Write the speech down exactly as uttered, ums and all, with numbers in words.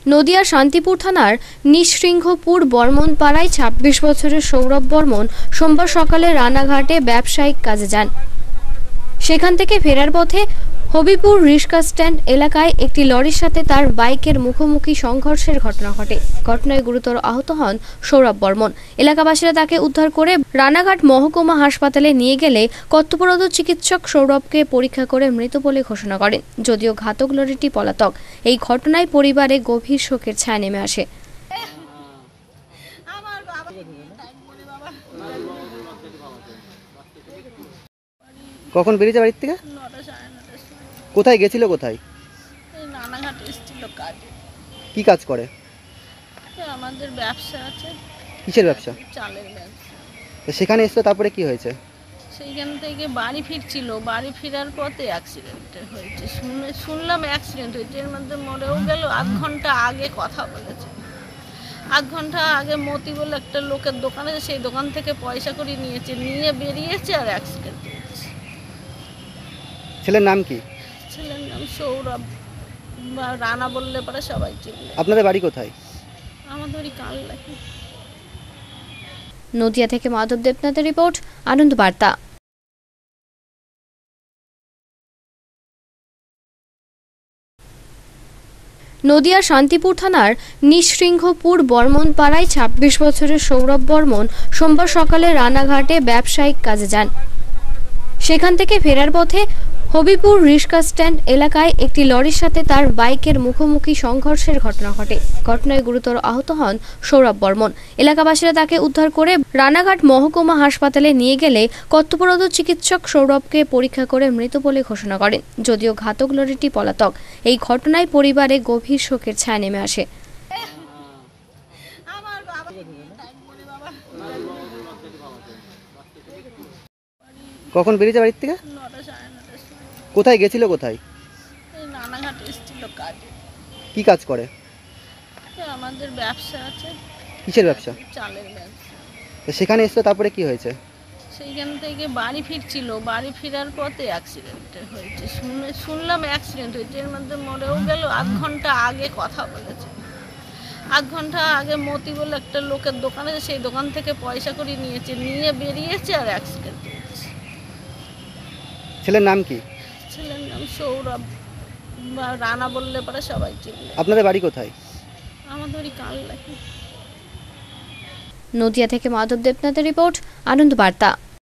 নদিয়ার শান্তিপুর থানার নিঃশৃঙ্খপুর বর্মন পাড়ায় ছাব্বিশ বছরের সৌরভ বর্মন সোমবার সকালে রানাঘাটে ব্যবসায়িক কাজে যান। সেখান থেকে ফেরার পথে হবিপুর রিক্সা স্ট্যান্ড এলাকায় একটি লরির সাথে তার বাইকের মুখোমুখি সংঘর্ষের ঘটনা ঘটে। ঘটনায় গুরুতর আহত হন সৌরভ বর্মন। এলাকাবাসীরা তাকে উদ্ধার করে রানাঘাট মহকুমা হাসপাতালে নিয়ে গেলে কর্তব্যরত চিকিৎসক সৌরভকে পরীক্ষা করে মৃত বলে ঘোষণা করেন। যদিও ঘাতক লরিটি পলাতক। এই ঘটনায় পরিবারে গভীর শোকের ছায়া নেমে আসে। কখন বেরিয়েছে বাড়ির থেকে? কোথায় গেছিল? কোথায়? রানাঘাট এসেছিল কাজে। কি কাজ করে? আমাদের ব্যবসা আছে। কিসের ব্যবসা? চালের ব্যবসা। সেখানে এসেছিল, তারপরে কি হয়েছে? সেইখান থেকে বাড়ি ফিরছিল, বাড়ি ফেরার পথে অ্যাক্সিডেন্ট হয়েছে। শুনে শুনলাম অ্যাক্সিডেন্ট হয়েছে, এর মধ্যে মরেও গেল। আধ ঘন্টা আগে কথা বলেছে, আধ ঘন্টা আগে মতি বলে একটা লোকের দোকানে, সেই দোকান থেকে পয়সা করে নিয়েছে, নিয়ে বেরিয়েছে আর অ্যাক্সিডেন্ট হয়েছে। ছেলের নাম কি? ছেলের নাম সৌরভ, রানা বললে পরে সবাই চিনবে। আপনাদের বাড়ি কোথায়? আমাদের বাড়ি কালনাকি। নদিয়া থেকে মাধব দেবনাথের রিপোর্ট, আনন্দ বার্তা। নদিয়ার শান্তিপুর থানার নিঃশৃঙ্খপুর বর্মন পাড়ায় ছাব্বিশ বছরের সৌরভ বর্মন সোমবার সকালে রানাঘাটে ব্যবসায়িক কাজে যান। সেখান থেকে ফেরার পথে হবিপুর রিক্সা স্ট্যান্ড এলাকায় একটি লরির সাথে তার বাইকের মুখোমুখি সংঘর্ষের ঘটনা ঘটে। ঘটনায় গুরুতর আহত হন সৌরভ বর্মন। এলাকাবাসীরা তাকে উদ্ধার করে রানাঘাট মহকুমা হাসপাতালে নিয়ে গেলে কর্তব্যরত চিকিৎসক সৌরভকে পরীক্ষা করে মৃত বলে ঘোষণা করেন। যদিও ঘাতক লরিটি পলাতক। এই ঘটনায় পরিবারে গভীর শোকের ছায়া নেমে আসে। কখন বেরিয়েছে বাড়ির থেকে? কোথায় গেছিল? কোথায়? রানাঘাট এসেছিল কাজে। কি কাজ করে? আমাদের ব্যবসা আছে। কিসের ব্যবসা? চালের ব্যবসা। সেখানে এসেছিল, তারপরে কি হয়েছে? সেইখান থেকে বাড়ি ফিরছিল, বাড়ি ফেরার পথে অ্যাক্সিডেন্ট হয়েছে। শুনে শুনলাম অ্যাক্সিডেন্ট হয়েছে, এর মধ্যে মরেও গেল। আধ ঘন্টা আগে কথা বলেছে, আধ ঘন্টা আগে মতি বলে একটা লোকের দোকানে, সেই দোকান থেকে পয়সা করে নিয়েছে, নিয়ে বেরিয়েছে আর অ্যাক্সিডেন্ট হয়েছে। ছেলের নাম কি? ছেলের নাম সৌরভ, রানা বললে পরে সবাই চিনবে। আপনাদের বাড়ি কোথায়? আমাদের বাড়ি কালনাকি। নদিয়া থেকে মাধব দেবনাথের রিপোর্ট, আনন্দ বার্তা।